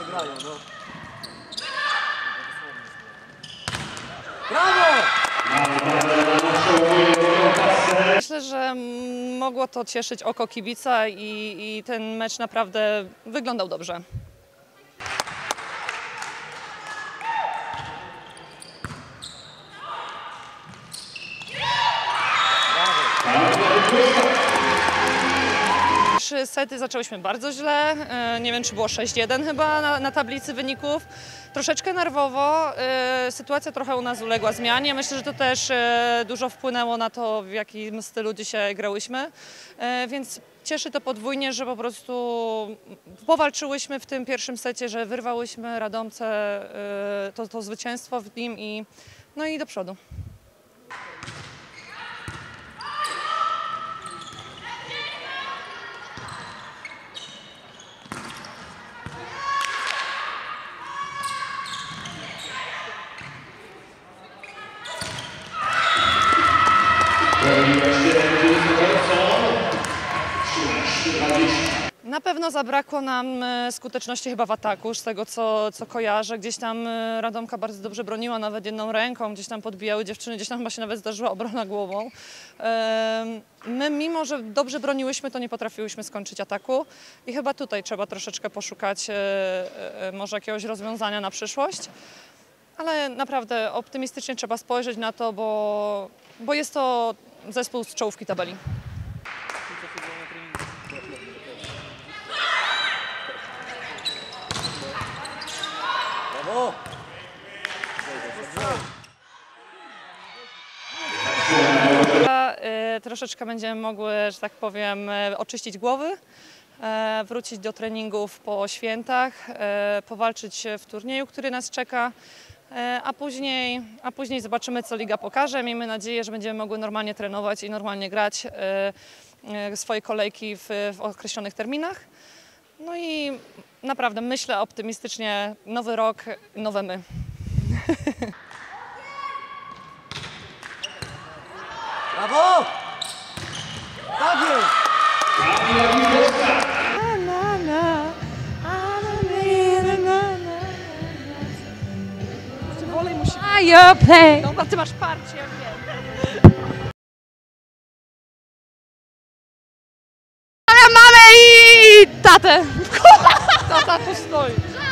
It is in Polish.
grają, no. Brawo! Myślę, że mogło to cieszyć oko kibica i ten mecz naprawdę wyglądał dobrze. Trzy sety zaczęłyśmy bardzo źle, nie wiem czy było 6-1 chyba na tablicy wyników. Troszeczkę nerwowo, sytuacja trochę u nas uległa zmianie. Myślę, że to też dużo wpłynęło na to, w jakim stylu dzisiaj grałyśmy, więc cieszy to podwójnie, że po prostu powalczyłyśmy w tym pierwszym secie, że wyrwałyśmy Radomce to zwycięstwo w nim no i do przodu. Na pewno zabrakło nam skuteczności chyba w ataku, z tego co kojarzę. Gdzieś tam Radomka bardzo dobrze broniła, nawet jedną ręką, gdzieś tam podbijały dziewczyny, gdzieś tam chyba się nawet zdarzyła obrona głową. My, mimo że dobrze broniłyśmy, to nie potrafiłyśmy skończyć ataku i chyba tutaj trzeba troszeczkę poszukać może jakiegoś rozwiązania na przyszłość. Ale naprawdę optymistycznie trzeba spojrzeć na to, bo jest to zespół z czołówki tabeli. Brawo! Troszeczkę będziemy mogły, że tak powiem, oczyścić głowy, wrócić do treningów po świętach, powalczyć w turnieju, który nas czeka, a później zobaczymy, co liga pokaże. Miejmy nadzieję, że będziemy mogły normalnie trenować i normalnie grać swoje kolejki w określonych terminach. No i naprawdę myślę optymistycznie, nowy rok, nowe my. Brawo! Tak jest! Ty wolej musi... Dobra, ty masz parcie, ja wiem. Mamę i tatę. Tata tu stoi.